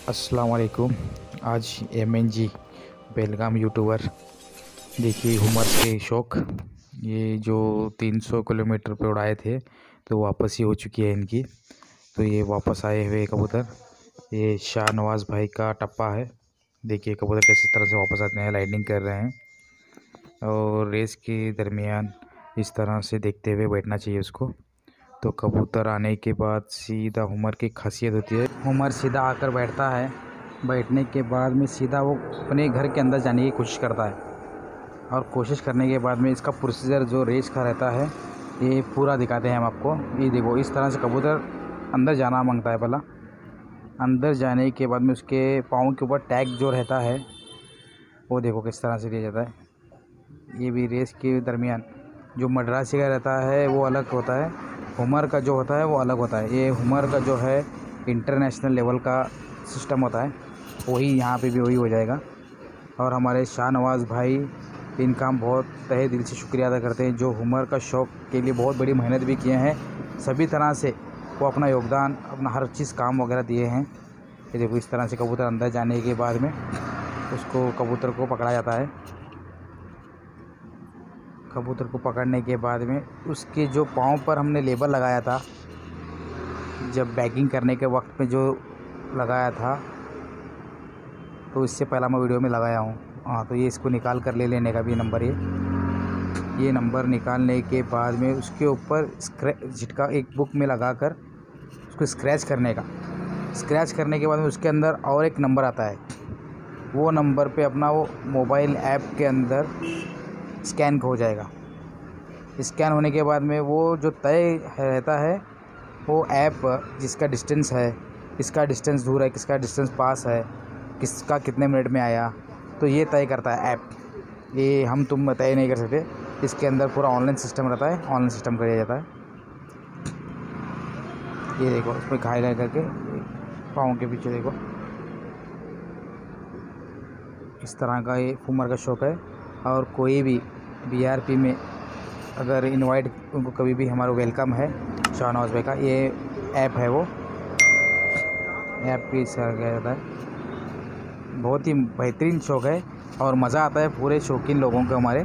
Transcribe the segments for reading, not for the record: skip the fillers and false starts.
अस्सलाम वालेकुम। आज MNG बेलगाम यूट्यूबर देखिए हुमर के शौक ये जो 300 किलोमीटर पे उड़ाए थे तो वापस ही हो चुकी है इनकी। तो ये वापस आए हुए कबूतर ये शाहनवाज़ भाई का टप्पा है। देखिए कबूतर कैसी तरह से वापस आते हैं, लाइटिंग कर रहे हैं और रेस के दरमियान इस तरह से देखते हुए बैठना चाहिए उसको। तो कबूतर आने के बाद सीधा हुमर की खासियत होती है, हुमर सीधा आकर बैठता है। बैठने के बाद में सीधा वो अपने घर के अंदर जाने की कोशिश करता है और कोशिश करने के बाद में इसका प्रोसीजर जो रेस का रहता है ये पूरा दिखाते हैं हम आपको। ये देखो इस तरह से कबूतर अंदर जाना मांगता है। पहला अंदर जाने के बाद में उसके पाँव के ऊपर टैग जो रहता है वो देखो किस तरह से दिया जाता है। ये भी रेस के दरमियान जो मद्रासी का रहता है वो अलग होता है, हुमर का जो होता है वो अलग होता है। ये हुमर का जो है इंटरनेशनल लेवल का सिस्टम होता है, वही यहाँ पे भी वही हो जाएगा। और हमारे शाहनवाज़ भाई इनका हम बहुत तहे दिल से शुक्रिया अदा करते हैं, जो हुमर का शौक़ के लिए बहुत बड़ी मेहनत भी किए हैं। सभी तरह से वो अपना योगदान, अपना हर चीज़ काम वगैरह दिए हैं। ये देखो इस तरह से कबूतर अंदर जाने के बाद में उसको कबूतर को पकड़ा जाता है। कबूतर को पकड़ने के बाद में उसके जो पाँव पर हमने लेबल लगाया था, जब बैगिंग करने के वक्त में जो लगाया था, तो इससे पहला मैं वीडियो में लगाया हूँ। हाँ, तो ये इसको निकाल कर ले लेने का भी नंबर, ये नंबर निकालने के बाद में उसके ऊपर झटका एक बुक में लगा कर उसको स्क्रैच करने का। स्क्रैच करने के बाद में उसके अंदर और एक नंबर आता है, वो नंबर पे अपना वो मोबाइल ऐप के अंदर स्कैन हो जाएगा। स्कैन होने के बाद में वो जो तय रहता है वो ऐप जिसका डिस्टेंस है, किसका डिस्टेंस दूर है, किसका डिस्टेंस पास है, किसका कितने मिनट में आया, तो ये तय करता है ऐप। ये हम तुम तय नहीं कर सकते, इसके अंदर पूरा ऑनलाइन सिस्टम रहता है, ऑनलाइन सिस्टम किया जाता है। ये देखो उसमें घायल करके पाँव के पीछे देखो इस तरह का ये हुमर का शौक़ है। और कोई भी BRP में अगर इनवाइट उनको कभी भी हमारा वेलकम है। शाहनवाज़ भाई का ये ऐप है, वो ऐप भी किया जाता है। बहुत ही बेहतरीन शौक़ है और मज़ा आता है पूरे शौकीन लोगों को, हमारे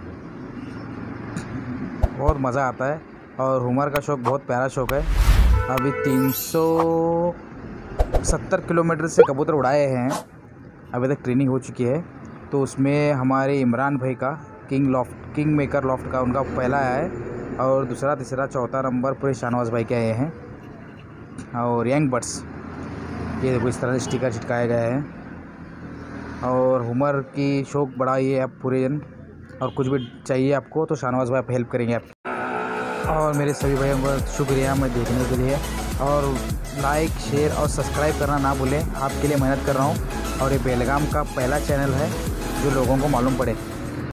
बहुत मज़ा आता है। और हुमर का शौक़ बहुत प्यारा शौक़ है। अभी 370 किलोमीटर से कबूतर उड़ाए हैं, अभी तक ट्रेनिंग हो चुकी है। तो उसमें हमारे इमरान भाई का किंग मेकर लॉफ्ट का उनका पहला है और दूसरा, तीसरा, चौथा नंबर पूरे शाहनवाज़ भाई के आए हैं। और यंग बर्ड्स ये देखो इस तरह से स्टिकर चिटकाए गए हैं। और हुमर की शौक़ बढ़ाइए आप पूरे जन, और कुछ भी चाहिए आपको तो शाहनवाज़ भाई आप हेल्प करेंगे आप। और मेरे सभी भाइयों का शुक्रिया मैं देखने के लिए, और लाइक, शेयर और सब्सक्राइब करना ना भूलें। आपके लिए मेहनत कर रहा हूँ और ये बेलगाम का पहला चैनल है जो लोगों को मालूम पड़े।